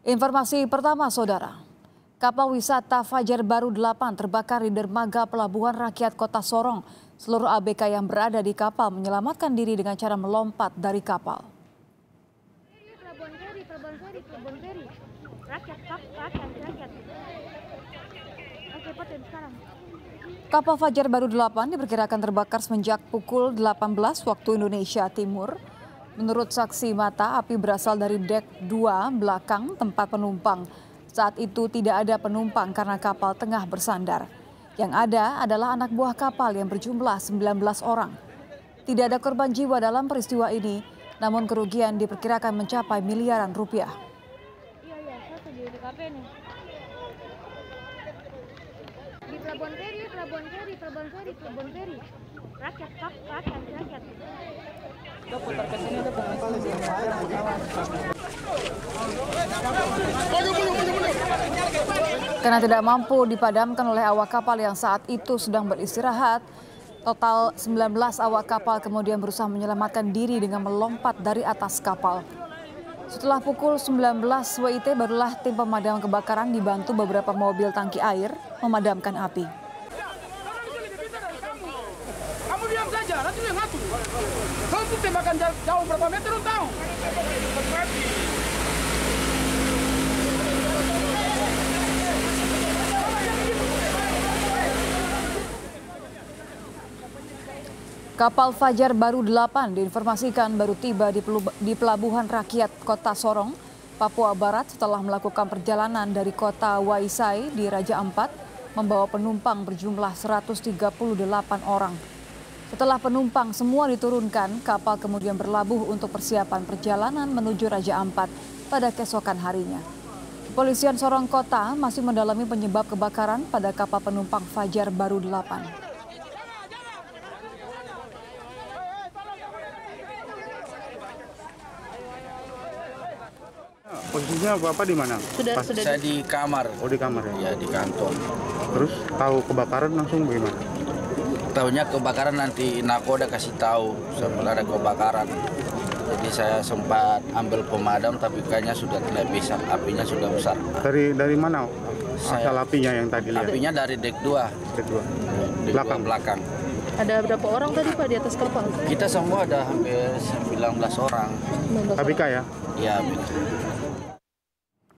Informasi pertama, Saudara. Kapal wisata Fajar Baru 8 terbakar di dermaga Pelabuhan Rakyat Kota Sorong. Seluruh ABK yang berada di kapal menyelamatkan diri dengan cara melompat dari kapal. Kapal Fajar Baru 8 diperkirakan terbakar semenjak pukul 18 waktu Indonesia Timur. Menurut saksi mata, api berasal dari dek 2 belakang tempat penumpang. Saat itu tidak ada penumpang karena kapal tengah bersandar. Yang ada adalah anak buah kapal yang berjumlah 19 orang. Tidak ada korban jiwa dalam peristiwa ini, namun kerugian diperkirakan mencapai miliaran rupiah. Di Pelabuhan Feri, rakyat. Karena tidak mampu dipadamkan oleh awak kapal yang saat itu sedang beristirahat, total 19 awak kapal kemudian berusaha menyelamatkan diri dengan melompat dari atas kapal. Setelah pukul 19 WIT barulah tim pemadam kebakaran dibantu beberapa mobil tangki air memadamkan api. Kamu diam saja, nanti yang ngatur. Kamu tembakan jauh berapa meter tahu? Kapal Fajar Baru 8 diinformasikan baru tiba di Pelabuhan Rakyat Kota Sorong, Papua Barat setelah melakukan perjalanan dari kota Waisai di Raja Ampat membawa penumpang berjumlah 138 orang. Setelah penumpang semua diturunkan, kapal kemudian berlabuh untuk persiapan perjalanan menuju Raja Ampat pada keesokan harinya. Kepolisian Sorong Kota masih mendalami penyebab kebakaran pada kapal penumpang Fajar Baru 8. Posisinya Bapak di mana? Saya di kamar. Oh, di kamar ya? Ya, di kantor. Terus tahu kebakaran langsung bagaimana? Tahunya kebakaran nanti nakoda kasih tahu sempat ada kebakaran. Jadi saya sempat ambil pemadam tapi kayaknya sudah tidak bisa, apinya sudah besar. Dari mana asal apinya yang tadi lihat? Apinya dari dek 2. Dek 2. Dek belakang. Ada berapa orang tadi Pak di atas kapal? Kita semua ada hampir 19 orang. ABK ya? Iya, ABK.